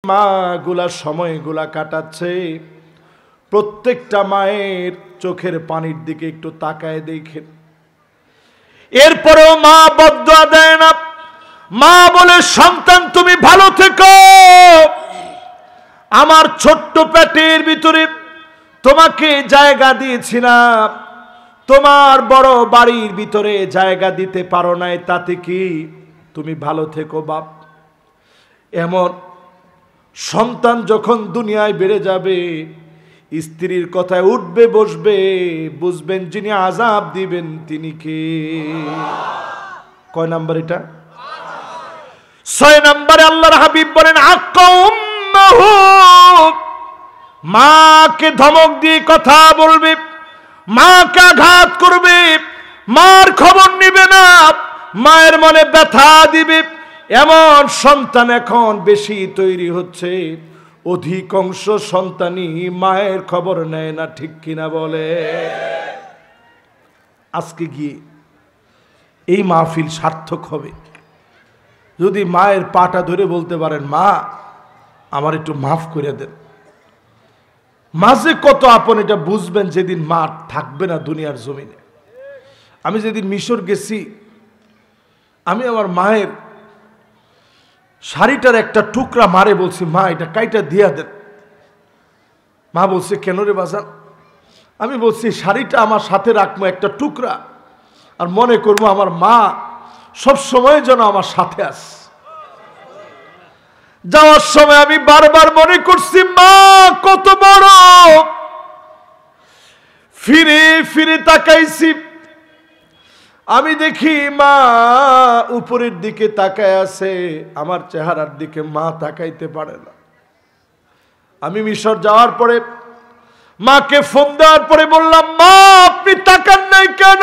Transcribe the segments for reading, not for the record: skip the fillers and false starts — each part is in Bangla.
মা গুলা সময়গুলা কাটাচ্ছে, প্রত্যেকটা মায়ের চোখের পানির দিকে একটু তাকায় দেখেন। এরপরেও মা বদদুয়া দেয় না, মা বলে সন্তান তুমি ভালো থেকো, আমার ছোট্ট পেটের ভিতরে তোমাকে জায়গা দিয়েছিলাম, তোমার বড় বাড়ির ভিতরে জায়গা দিতে পারো নাই, তাতে কি, তুমি ভালো থেকো বাপ। এমন সন্তান যখন দুনিয়ায় বেড়ে যাবে, স্ত্রীর কথায় উঠবে বসবে, বুঝবেন যিনি আযাব দিবেন তিনি কে। কয় নাম্বার এটা? 6 নম্বরে আল্লাহর হাবিব বলেন আক্কাউম্মাহু, মাকে ধমক দিয়ে কথা বলবে, মাকে আঘাত করবে, মার খবর নিবে না, মায়ের মনে ব্যথা দিবে, এমন সন্তান এখন বেশি তৈরি হচ্ছে। অধিকাংশ সন্তানই মায়ের খবর নেয় না, ঠিক কিনা বলে? আজকে গিয়ে এই মাহফিল সার্থক হবে যদি মায়ের পাটা ধরে বলতে পারেন, মা আমার একটু মাফ করে দেন। মাঝে কত আপন এটা বুঝবেন যেদিন মা থাকবে না দুনিয়ার জমিনে। আমি যেদিন মিশর গেছি, আমি আমার মায়ের শাড়িটার একটা টুকরা মারে বলছি, মা এটা কাইটা দিয়া দেন। মা বলছে, কেন রে বাজান? আমি বলছি, শাড়িটা আমার সাথে রাখবো একটা টুকরা, আর মনে করবো আমার মা সব সময় যেন আমার সাথে আছে। যাওয়ার সময় আমি বারবার মনে করছি, মা কত বড়। ফিরে ফিরে তাকাইছি, আমি দেখি মা উপরের দিকে তাকায় আছে, আমার চেহারার দিকে মা তাকাইতে পারে না। আমি মিশর যাওয়ার পরে মাকে ফোন দেওয়ার পরে বললাম, মা আপনি তাকান নাই কেন?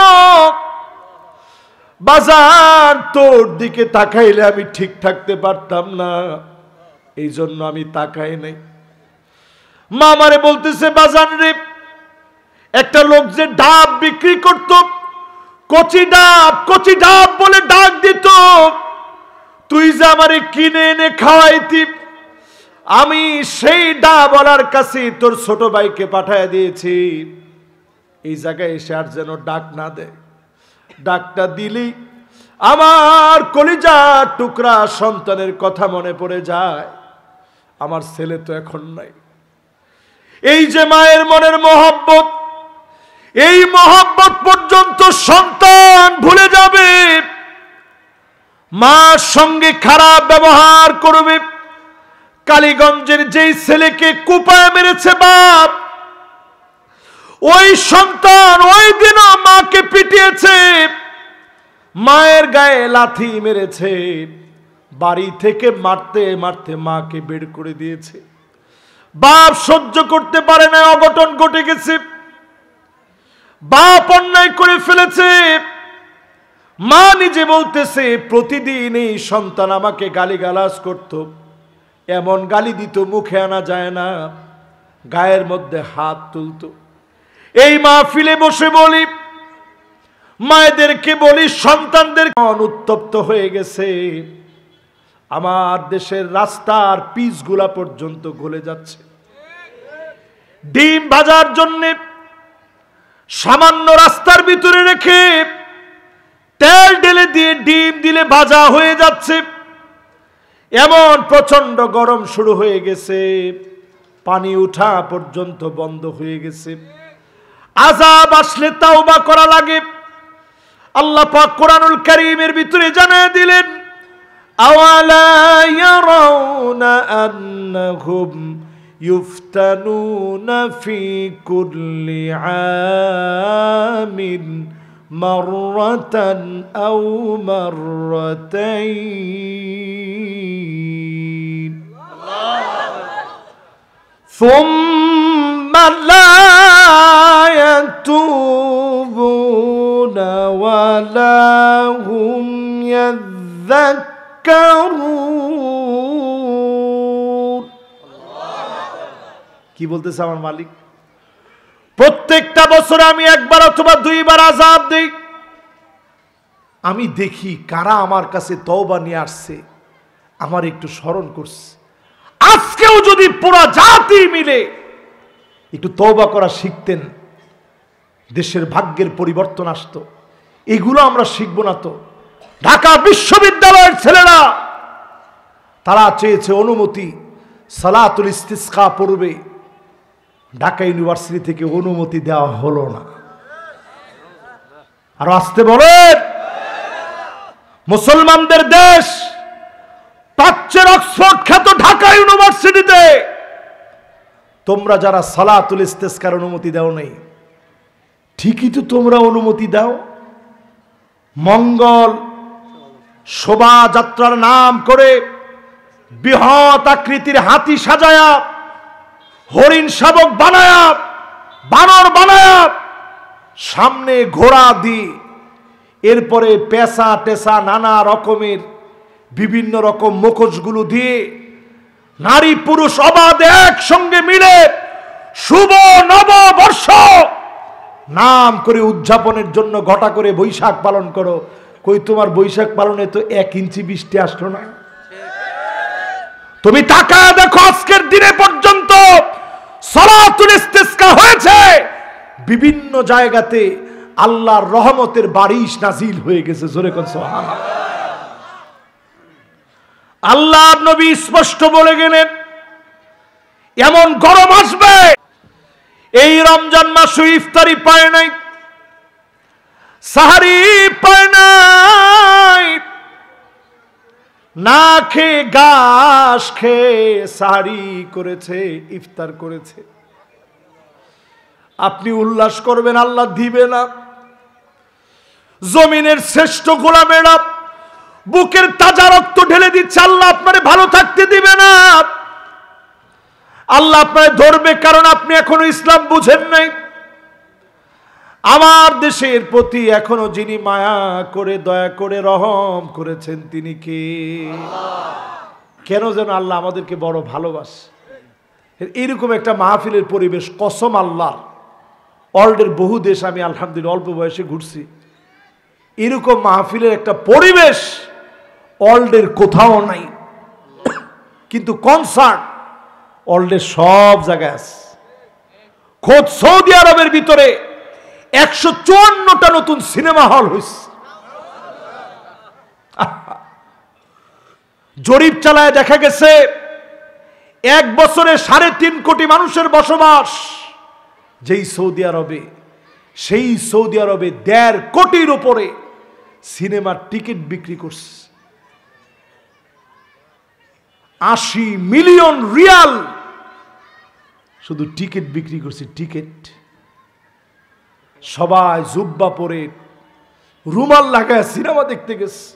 বাজান তোর দিকে তাকাইলে আমি ঠিক থাকতে পারতাম না, এই জন্য আমি তাকাই নাই। মা আমারে বলতেছে, বাজান রে, একটা লোক যে ডাব বিক্রি করত, কচি ডাব বলে ডাক দিত, তুই যে আমারে কিনে এনে খাওয়াইতি, আমি সেই ডাবওয়ালার কাছে তোর ছোট ভাইকে পাঠায় দিয়েছি, এই জায়গায় এসে আর যেন ডাক না দেয়। ডাকটা দিলি আমার কলিজার টুকরা সন্তানের কথা মনে পড়ে যায়। আমার ছেলে তো এখন নাই। এই যে মায়ের মনের মহব্বত, এই মহব্বত পর্যন্ত সন্তান ভুলে যাবে। মার সঙ্গে খারাপ ব্যবহার করবে। কালীগঞ্জের যেই ছেলেকে কুপায় মেরেছে বাপ, ওই সন্তান ওই দিনও মাকে পিটিয়েছে, মায়ের গায়ে লাথি মেরেছে, বাড়ি থেকে মারতে মারতে মাকে বের করে দিয়েছে। বাপ সহ্য করতে পারে না, অঘটন ঘটে গেছে, বাপ অন্যায় করে ফেলেছে। মা নিজে বলতেছে, প্রতিদিন এই সন্তান আমাকে গালিগালাজ করত, এমন গালি দিত মুখে আনা যায় না, গায়ের মধ্যে হাত তুলত। এই মাহফিলে বসে বলি, মায়েদেরকে বলি, সন্তানদের উত্তপ্ত হয়ে গেছে। আমার দেশের রাস্তার পিচগুলা পর্যন্ত গলে যাচ্ছে। ডিম ভাজার জন্য সামান্য রাস্তার ভিতরে রেখে তেল ঢেলে দিয়ে ডিম দিলে ভাজা হয়ে যাচ্ছে। এমন প্রচন্ড গরম শুরু হয়ে গেছে, পানি উঠা পর্যন্ত বন্ধ হয়ে গেছে। আযাব আসলে তাওবা করা লাগে। আল্লাহ পাক কোরআনুল কারীমের ভিতরে জানিয়ে দিলেন, আওয়ালা ইয়ারাউনা আন্নাহুম ইফতানুনা ফি কুল্লি আমিন মাররাতান আও মাররাতাইন সুম্মা লা ইয়াতুবুনা ওয়ালা হুম ইয়াযাক্কারুন। কি বলতেছে আমার মালিক? প্রত্যেকটা বছর আমি একবার অথবা দুইবার আযাব দেই। আমি দেখি কারা আমার কাছে তওবা নিয়ে আসছে, আমার একটু স্মরণ করছে। আজকেও যদি পুরা জাতি মিলে একটু তওবা করা শিখতেন, দেশের ভাগ্যের পরিবর্তন আসতো। এগুলো আমরা শিখবো না তো। ঢাকা বিশ্ববিদ্যালয়ের ছেলেরা তারা চেয়েছে অনুমতি, সালাতুল ইস্তিসকা পড়বে, ঢাকা ইউনিভার্সিটি থেকে অনুমতি দেওয়া হলো না। আর আসতে বলেন, মুসলমানদের দেশ, প্রাচ্যের অক্সফোর্ড খ্যাত ঢাকা ইউনিভার্সিটিতে তোমরা যারা সালাতুল ইস্তিসকার অনুমতি দাও নাই, ঠিকই তো তোমরা অনুমতি দাও। মঙ্গল শোভাযাত্রার নাম করে বৃহৎ আকৃতির হাতি সাজায়া, হরিণ শাবক বানায়া, বানর বানায়া, সামনে ঘোড়া দিয়ে, এরপরে পেশা টেসা নানা রকমের বিভিন্ন রকম মুখোশগুলো দিয়ে নারী পুরুষ অবাধে একসঙ্গে মিলে শুভ নববর্ষ নাম করে উদযাপনের জন্য ঘটা করে বৈশাখ পালন করো। কই তোমার বৈশাখ পালনে তো 1 ইঞ্চি বৃষ্টি আসলো না। তুমি তাকায় দেখো, আজকের দিনে পর্যন্ত সালাতুল ইস্তিসকা হয়েছে, বিভিন্ন জায়গাতে আল্লাহর রহমতের বারিশ নাজিল হয়ে গেছে। জোরে কোন সুবহানাল্লাহ। আল্লাহ নবী স্পষ্ট বলে গেলেন, এমন গরম আসবে, এই রমজান মাসে ইফতারি পায় নাই, সাহারি পায় নাই, না খেয়ে ঘাস খেয়ে সাহারি করেছে, ইফতার করেছে। আপনি উল্লাস করবেন, আল্লাহ দিবে না। জমিনের শ্রেষ্ঠ গোলামেরা বুকের তাজা রক্ত ঢেলে দিচ্ছে, আল্লাহ আপনারে ভালো থাকতে দিবে না। আল্লাহ আপনারে ধরবে, কারণ আপনি এখনো ইসলাম বুঝেন নাই। আমার দেশের প্রতি এখনো যিনি মায়া করে দয়া করে রহম করেছেন তিনি কে? কেন যেন আল্লাহ আমাদেরকে বড় ভালোবাসে। এইরকম একটা মাহফিলের পরিবেশ, কসম আল্লাহর, ওয়ার্ল্ডের বহু দেশ আমি আলহামদুলিল্লাহ অল্প বয়সে ঘুরছি, এরকম মাহফিলের একটা পরিবেশ ওয়ার্ল্ডের কোথাও নাই। কিন্তু কনসার্ট ওয়ার্ল্ডের সব জায়গায় আছে। খোদ সৌদি আরবের ভিতরে 154টা নতুন সিনেমা হল হয়েছে। জরিপ চালায় দেখা গেছে 1 বছরে 3.5 কোটি মানুষের বসবাস যেই সৌদি আরবে, সেই সৌদি আরবে 1.5 কোটির উপরে সিনেমার টিকিট বিক্রি করছে। 80 মিলিয়ন রিয়াল শুধু টিকিট বিক্রি করছে। টিকিট সবাই জুব্বা পরে রুমাল লাগায় সিনেমা দেখতে গেছে।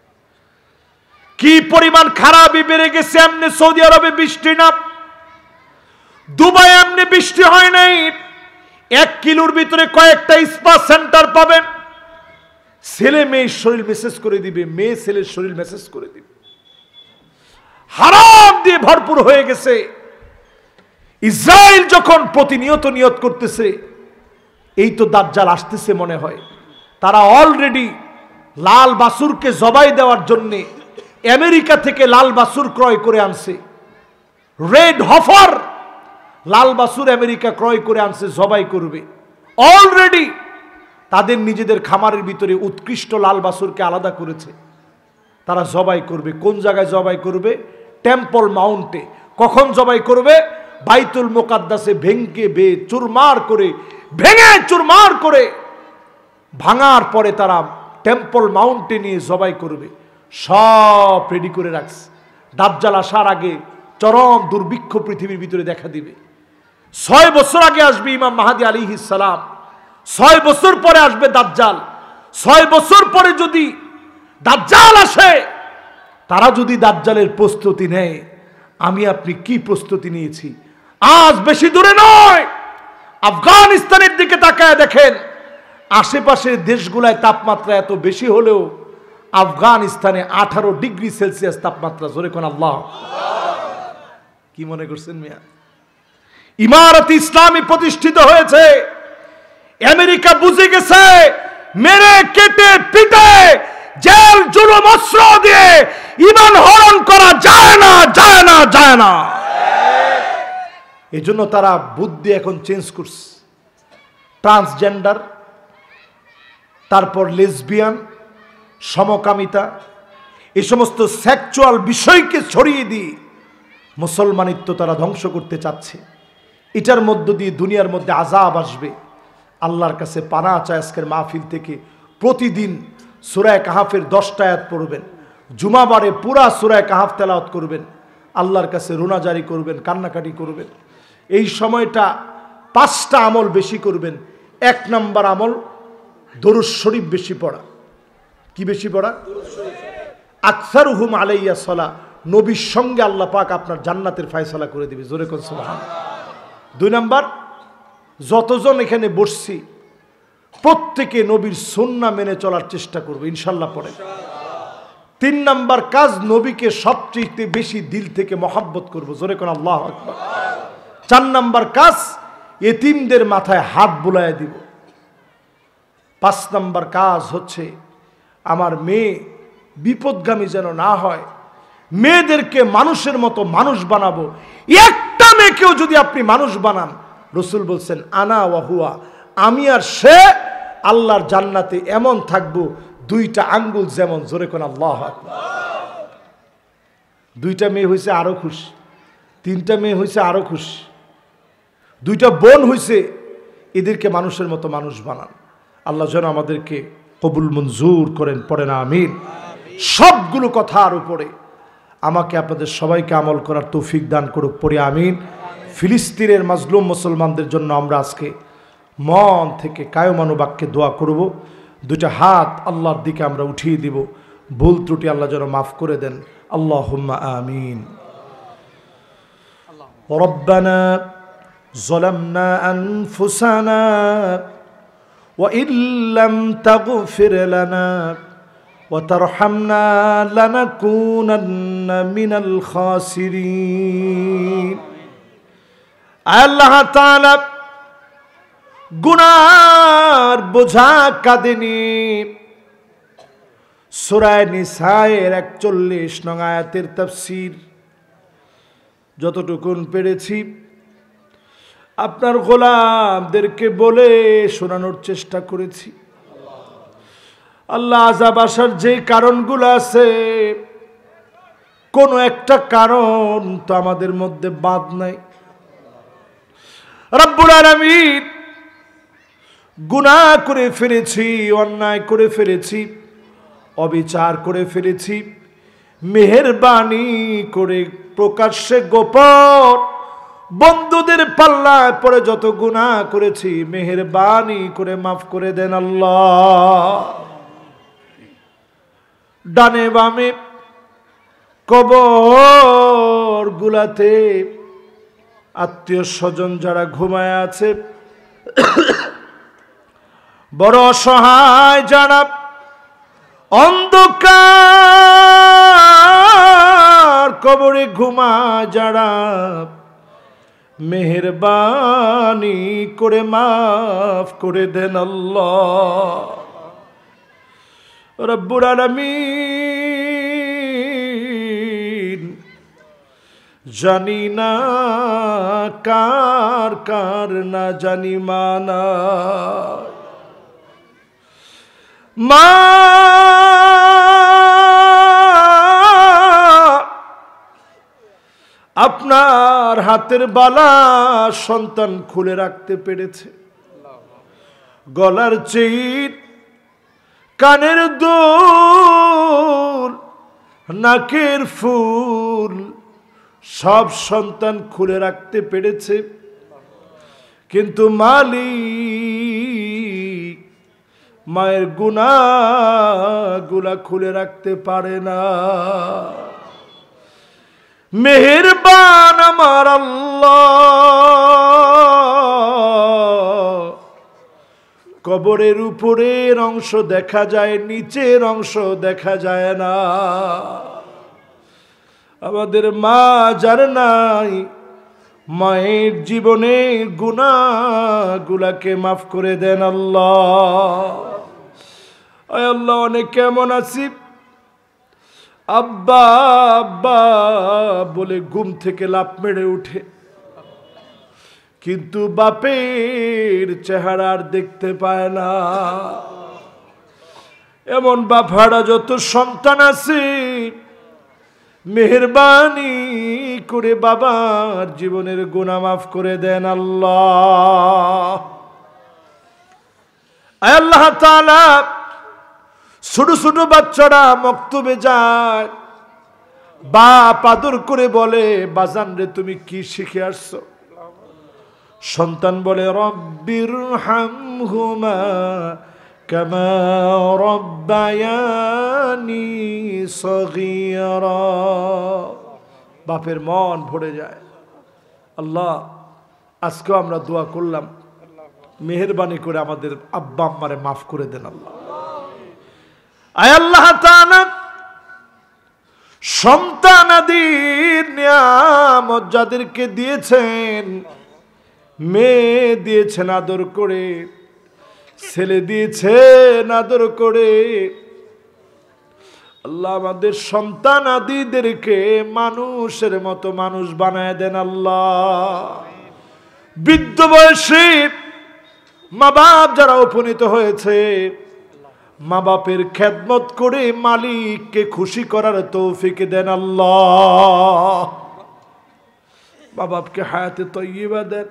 কি পরিমাণ খারাপই বেড়ে গেছে। এমনি সৌদি আরবে বৃষ্টি না, দুবাই এমনি বৃষ্টি হয় নাই। 1 কিলোর ভিতরে কয়েকটা স্পা সেন্টার পাবেন। ছেলে মেয়ের শরীর মেসেজ করে দিবে, মেয়ে ছেলের শরীর মেসেজ করে দিবে। হারাম দিয়ে ভরপুর হয়ে গেছে। ইসরায়েল যখন প্রতিনিয়ত নিয়ত করতেছে এই তো দাজ্জাল আসতেছে মনে হয়, তারা অলরেডি লাল বাছুরকে জবাই দেওয়ার জন্য আমেরিকা থেকে লাল বাছুর ক্রয় করে আনছে। রেড হফার লাল বাছুর আমেরিকা ক্রয় করে আনছে, জবাই করবে। অলরেডি তাদের নিজেদের খামারের ভিতরে উৎকৃষ্ট লাল বাছুরকে আলাদা করেছে, তারা জবাই করবে। কোন জায়গায় জবাই করবে? টেম্পল মাউন্টে। কখন জবাই করবে? বাইতুল মুকাদ্দাসে ভেঙে চুরমার করে, ভেঙে চুরমার করে ভাঙার পরে তারা টেম্পল মাউন্টে নিয়ে জবাই করবে। সব রেডি করে রাখছে। দাজ্জাল আসার আগে চরম দুর্ভিক্ষ পৃথিবীর ভিতরে দেখা দিবে। 6 বছর আগে আসবে ইমাম মাহদী আলাইহিস সালাম, 6 বছর পরে আসবে দাজ্জাল। 6 বছর পরে যদি দাজ্জাল আসে, তারা যদি দাজ্জালের প্রস্তুতি নেয়, আমি আপনি কি প্রস্তুতি নিয়েছি? আজ বেশি দূরে নয়, আফগানিস্তানের দিকে তাকায় দেখেন। আশেপাশের দেশগুলায় তাপমাত্রা এত বেশি হলেও আফগানিস্তানে 18 ডিগ্রি সেলসিয়াস তাপমাত্রা। জোরে কোন আল্লাহ। কি মনে করছেন মিয়া? ইমারত ইসলামী প্রতিষ্ঠিত হয়েছে। আমেরিকা বুঝে গেছে মেরে কেটে পিটে জেল জুলুম অস্ত্র দিয়ে ঈমান হরণ করা যায় না, যায় না, যায় না। এই জন্য তারা বুদ্ধি এখন চেঞ্জ করছে। ট্রান্সজেন্ডার, তারপর লেসবিয়ান, সমকামিতা, এই সমস্ত সেক্সুয়াল বিষয়কে ছড়িয়ে দিয়ে মুসলমানিত্ব তারা ধ্বংস করতে চাচ্ছে। এটার মধ্য দিয়ে দুনিয়ার মধ্যে আযাব আসবে। আল্লাহর কাছে পানা চায় আজকের মাহফিল থেকে প্রতিদিন সূরা কাহাফের 10টা আয়াত পড়বেন, জুমাবারে পুরা সূরা কাহাফ তেলাওয়াত করবেন, আল্লাহর কাছে রোনাজারি করবেন, কান্নাকাটি করবেন। এই সময়টা 5টা আমল বেশি করবেন। 1 নম্বর আমল দরুদ শরীফ বেশি পড়া। কি বেশি পড়া? আকসারুহুম আলাইয়া সালাহ, নবীর সঙ্গে আল্লাহ পাক আপনার জান্নাতের ফয়সালা করে দিবে। জোরে কোন সুবহানাল্লাহ। 2 নম্বর, যতজন এখানে বসছি প্রত্যেকে নবীর সুন্নাহ মেনে চলার চেষ্টা করবে ইনশাআল্লাহ পড়ে। 3 নম্বর কাজ, নবীকে সবচেয়ে বেশি দিল থেকে মহব্বত করব। জোরে কোন আল্লাহু আকবার। 4 নম্বর কাজ, এতিমদের মাথায় হাত বুলায় দিব। 5 নম্বর কাজ হচ্ছে আমার মেয়ে বিপদগামী যেন না হয়, মেয়েদেরকে মানুষের মতো মানুষ বানাবো। একটা মেয়েকেও যদি আপনি মানুষ বানান, রাসূল বলছেন আনা ওয়া হুয়া, আমি আর সে আল্লাহর জান্নাতে এমন থাকবো 2টা আঙ্গুল যেমন। জোরে কোন আল্লাহু আকবার। 2টা মেয়ে হয়েছে আরো খুশি, 3টা মেয়ে হয়েছে আরো খুশি, 2টা বোন হয়েছে, এদেরকে মানুষের মতো মানুষ বানান। আল্লাহ যেন আমাদেরকে কবুল মঞ্জুর করেন, পড়েন আমিন। সবগুলো কথার উপরে আমাকে আপনাদের সবাইকে আমল করার তৌফিক দান করুক, পড়ে আমিন। ফিলিস্তিনের মাজলুম মুসলমানদের জন্য আমরা আজকে মন থেকে কায়মানুবাক্যে দোয়া করব। 2টা হাত আল্লাহর দিকে আমরা উঠিয়ে দিব। ভুল ত্রুটি আল্লাহ যেন মাফ করে দেন। আল্লাহুম্মা আমিন। রব্বানা যালামনা আনফুসানা ওয়া ইল্লাম তাগফির লানা ওয়া তারহামনা লানাকুনান্না মিনাল খাসিরিন। আল্লাহ তাআলা গুনার বোঝা কাঁধে নিয়ে সূরা নিসায়ের 41 নং আয়াতের তাফসীর যতটুকুন পেরেছি আপনার গোলামদেরকে বলে শোনানোর চেষ্টা করেছি। আল্লাহ, আযাব আসার যে কারণগুলো আছে, কোনো একটা কারণ তো আমাদের মধ্যে বাদ নাই। রব্বুল আলামিন, গুনাহ করে ফেলেছি, অন্যায় করে ফেলেছি, অবিচার করে ফেলেছি, মেহেরবানি করে প্রকাশ্যে গোপন বন্ধুদের পাল্লায় পড়ে যত গুনাহ করেছি, মেহেরবানি করে মাফ করে দেন আল্লাহ। ডানে বামে কবর গুলাতে আত্মীয় স্বজন যারা ঘুমায় আছে, বড় অসহায় যারা অন্ধকার কবরে ঘুমায় যারা, মেহেরবানি করে মাফ করে দেন আল্লাহ। রব্বুল আলামিন, জানি না কার কার না জানি মানা, মা আপনার হাতের বালা সন্তান খুলে রাখতে পেরেছে, গলার চেইন, কানের দুল, নাকের ফুল সব সন্তান খুলে রাখতে পেরেছে, কিন্তু মালিক মায়ের গুনাহগুলা খুলে রাখতে পারে না। মেহেরবান আমার আল্লাহ, কবরের উপরের অংশ দেখা যায়, নিচের অংশ দেখা যায় না। আমাদের মা যার নাই, মায়ের জীবনে গুনাহগুলাকে মাফ করে দেন আল্লাহ। আয় আল্লাহ, অনেক কেমন আছি, আব্বা আব্বা বলে ঘুম থেকে লাফ মেরে উঠে, কিন্তু বাপের চেহারা আর দেখতে পায় না। এমন বাপারা যত সন্তান আছে, মেহেরবানি করে বাবার জীবনের গুনাহ মাফ করে দেন আল্লাহ। আল্লাহ তাআলা ছোট ছোট বাচ্চারা মক্তবে যায়, বাপ আদর করে বলে, বাজান রে তুমি কি শিখে আসছো? সন্তান বলে, রব্বিরহামহুমা কামা রব্বায়ানি সগীরা। বাপের মন ভরে যায়। আল্লাহ, আজকেও আমরা দোয়া করলাম, মেহেরবানি করে আমাদের আব্বা আম্মারে মাফ করে দেন আল্লাহ। আয় আল্লাহ তাআলা, সন্তানাদির নিয়ামত যাদেরকে দিয়েছেন, মেয়ে দিয়েছেন আদর করে, ছেলে দিয়েছেন আদর করে, আল্লাহ আমাদের সন্তানাদিদেরকে মানুষের মতো মানুষ বানায় দেন আল্লাহ। বৃদ্ধ বয়সে মা বাপ যারা উপনীত হয়েছে, মা বাপের খেদমত করে মালিককে খুশি করার তৌফিক দেন আল্লাহ। মা বাপকে হায়াতে তয়্যিবা দেন।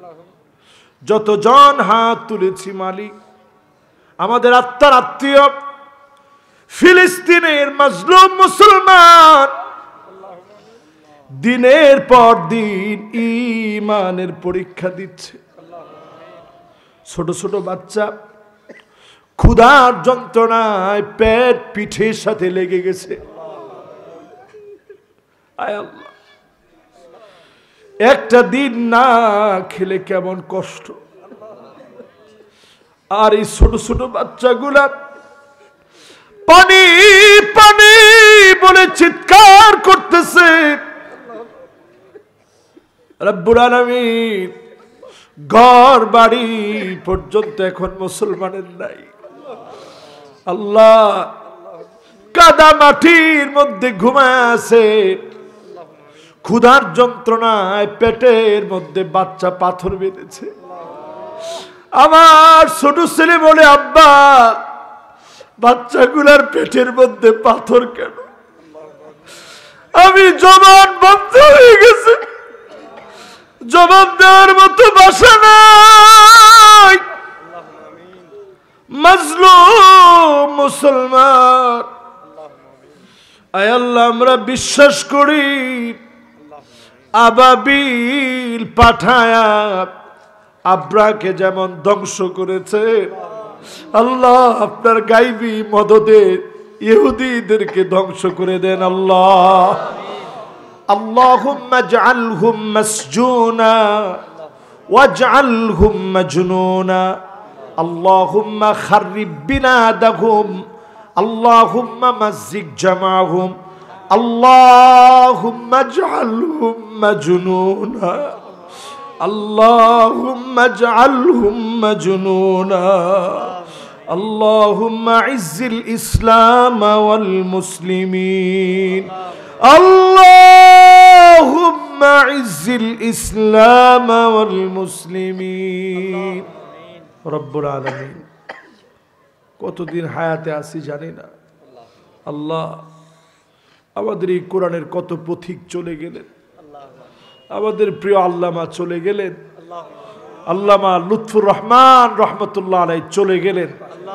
যতজন হাত তুলেছি মালিক, আমাদের আত্মার আত্মীয় ফিলিস্তিনের মাজলুম মুসলমান দিনের পর দিন ঈমানের পরীক্ষা দিচ্ছে। ছোট ছোট বাচ্চা ক্ষুধার যন্ত্রণায় পেট পিঠের সাথে লেগে গেছে। আয় আল্লাহ, একটা দিন না খেলে কেমন কষ্ট। আর এই ছোট ছোট বাচ্চাগুলা পানি পানি বলে চিৎকার করতেছে। রব্বুল আলামিন, ঘর বাড়ি পর্যন্ত এখন মুসলমানের নাই। আল্লাহ, কাদা মাটির মধ্যে ঘুমায় আছে, ক্ষুধার যন্ত্রণায় পেটের মধ্যে বাচ্চা পাথর বেঁধেছে। আমার ছোট ছেলে বলে, আব্বা, বাচ্চাগুলার পেটের মধ্যে পাথর কেন? আমি জবান বন্ধ হয়ে গেছে, জবাব দেওয়ার মতো ভাষা নাই। মাজলুম মুসলমান, আয় আল্লাহ, আমরা বিশ্বাস করি আবাবিল পাঠায়া আব্রাকে যেমন ধ্বংস করেছে, আল্লাহ আপনার গাইবী মদদে ইহুদিদেরকে ধ্বংস করে দেন আল্লাহ। আল্লাহুম্মা জাআলহুম মাসজুনা ওয়াজআলহুম মাজনুনা। আল্লাহুম্মা খাররিব বিনাদাহুম, আল্লাহুম্মা মাজ্জিক জামাহুম, আল্লাহুম্মা জাআলহুম মাজনুনা, আল্লাহুম্মা জাআলহুম মাজনুনা। আল্লাহুম্মা ইজ্জিল ইসলাম ওয়াল মুসলিমিন, আল্লাহুম্মা ইজ্জিল ইসলাম ওয়াল মুসলিমিন। রব্বুল আলামিন, কতদিন হায়াতে আছি জানি না। আল্লাহ, আমাদের এই কোরআনের কত পথিক চলে গেলেন। আমাদের প্রিয় আল্লামা চলে গেলেন, আল্লামা লুৎফুর রহমান রহমতুল্লাহ আলাইহি চলে গেলেন।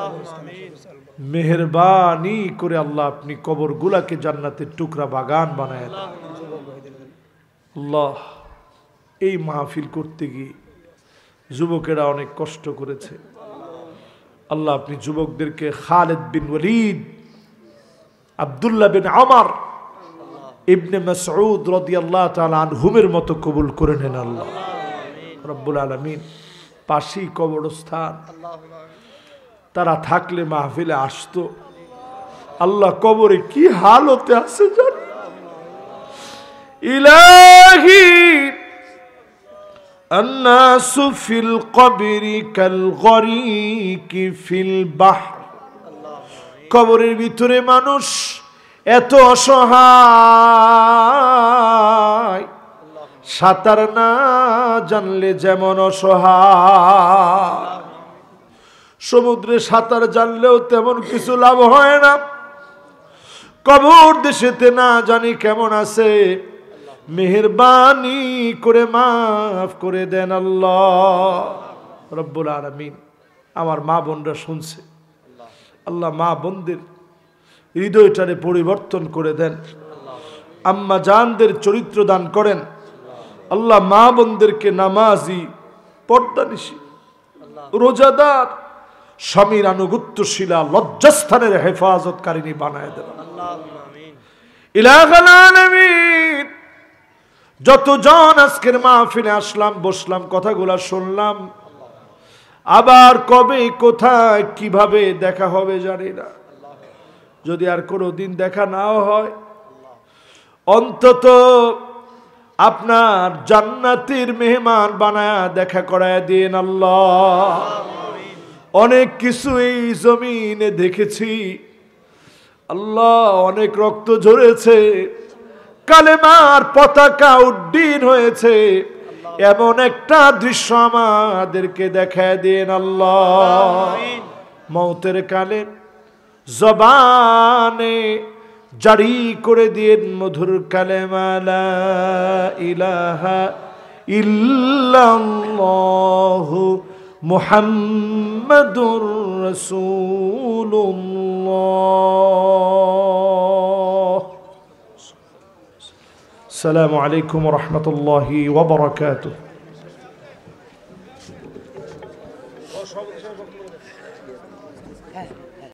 মেহেরবানি করে আল্লাহ আপনি কবরগুলাকে জান্নাতের টুকরা বাগান বানায় দেন। আল্লাহ, এই মাহফিল করতে গিয়ে যুবকেরা অনেক কষ্ট করেছে। আল্লাহ, আপনি যুবকদেরকে খালিদ বিন ওয়ালিদ, আব্দুল্লাহ বিন ওমর, ইবনে মাসউদ রাদিয়াল্লাহু তাআলা আনহুমের মতো কবুল করে নেন আল্লাহ রব্বুল আলামিন। পাশেই কবরস্থান, তারা থাকলে মাহফিলে আসতো। আল্লাহ, কবরে কি হালতে আছে জানি। ইলাহি আন্নাসু ফিল কবরি কাল গরিকি ফিল বাহর। কবরের ভিতরে মানুষ এত অসহায়, সাঁতার না জানলে যেমন অসহায়। সমুদ্রে সাঁতার জানলেও তেমন কিছু লাভ হয় না। কবর দেশেতে না জানি কেমন আছে, মেহেরবানি করে মাফ করে দেন আল্লাহ রব্বুল আলামিন। আমার মা বোনরা শুনছে, আল্লাহ মা বোনদের হৃদয়টারে পরিবর্তন করে দেন, আম্মা জানদের চরিত্র দান করেন আল্লাহ। মা বোনদেরকে নামাজি, পর্দানিশী, রোজাদার, স্বামীর আনুগত্যশীলা, লজ্জাস্থানের হেফাজতকারিনী বানায় দেন ইলাহুল আলামিন। যতজন আজকের মাহফিলে আসলাম, বসলাম, কথাগুলা শুনলাম, আবার কবে কোথায় কিভাবে দেখা হবে জানি না। যদি আর কোনো দিন দেখা নাও হয়, অন্তত আপনার জান্নাতের মেহমান বানায়া দেখা করায় দিন আল্লাহ। অনেক কিছু এই জমিনে দেখেছি আল্লাহ, অনেক রক্ত ঝরেছে, কালেমার পতাকা উড্ডীন হয়েছে, এমন একটা দৃশ্য আমাদেরকে দেখায় দিন আল্লাহ। মৌতের কালে জবানে জারি করে দিন মধুর কালেমা লা ইলাহা ইল্লাল্লাহু মুহাম্মাদুর রাসূলুল্লাহ। আসসালামু আলাইকুম ওয়া রাহমাতুল্লাহি ওয়া বারাকাতুহু।